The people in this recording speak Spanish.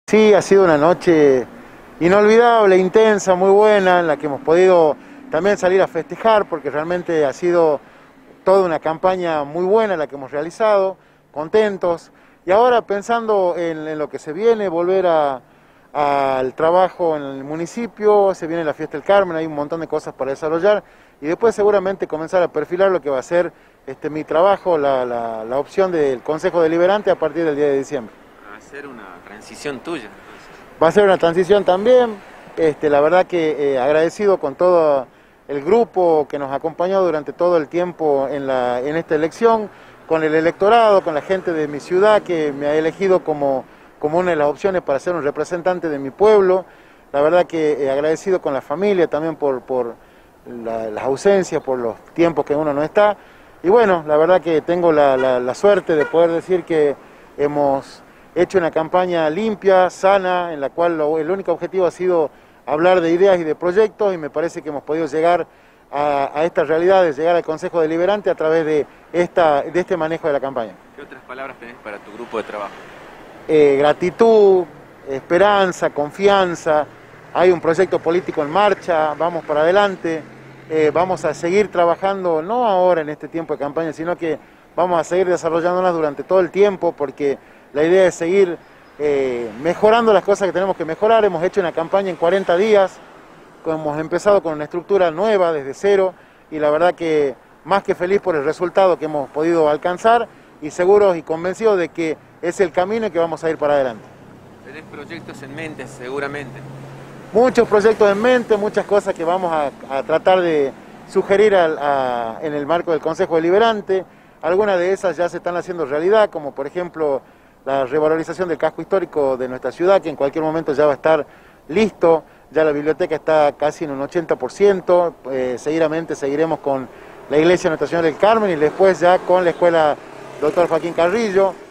Sí, ha sido una noche inolvidable, intensa, muy buena, en la que hemos podido también salir a festejar, porque realmente ha sido toda una campaña muy buena la que hemos realizado, contentos. Y ahora pensando en lo que se viene, al trabajo en el municipio, se viene la fiesta del Carmen, hay un montón de cosas para desarrollar, y después seguramente comenzar a perfilar lo que va a ser mi trabajo, la opción del Consejo Deliberante a partir del día de diciembre. Va a ser una transición tuya, entonces. Va a ser una transición también, la verdad que agradecido con todo el grupo que nos acompañó durante todo el tiempo en esta elección, con el electorado, con la gente de mi ciudad que me ha elegido como una de las opciones para ser un representante de mi pueblo. La verdad que agradecido con la familia también por las ausencias, por los tiempos que uno no está. Y bueno, la verdad que tengo la suerte de poder decir que hemos hecho una campaña limpia, sana, en la cual el único objetivo ha sido hablar de ideas y de proyectos, y me parece que hemos podido llegar a estas realidades, llegar al Consejo Deliberante a través de este manejo de la campaña. ¿Qué otras palabras tenés para tu grupo de trabajo? Gratitud, esperanza, confianza. Hay un proyecto político en marcha, vamos para adelante, vamos a seguir trabajando, no ahora en este tiempo de campaña, sino que vamos a seguir desarrollándolas durante todo el tiempo, porque la idea es seguir mejorando las cosas que tenemos que mejorar. Hemos hecho una campaña en 40 días, hemos empezado con una estructura nueva desde cero, y la verdad que más que feliz por el resultado que hemos podido alcanzar, y seguros y convencidos de que es el camino y que vamos a ir para adelante. Tenés proyectos en mente, seguramente. Muchos proyectos en mente, muchas cosas que vamos a tratar de sugerir en el marco del Consejo Deliberante. Algunas de esas ya se están haciendo realidad, como por ejemplo la revalorización del casco histórico de nuestra ciudad, que en cualquier momento ya va a estar listo. Ya la biblioteca está casi en un 80%, seguidamente seguiremos con la Iglesia Nuestra Señora del Carmen y después ya con la Escuela Dr. Joaquín Carrillo.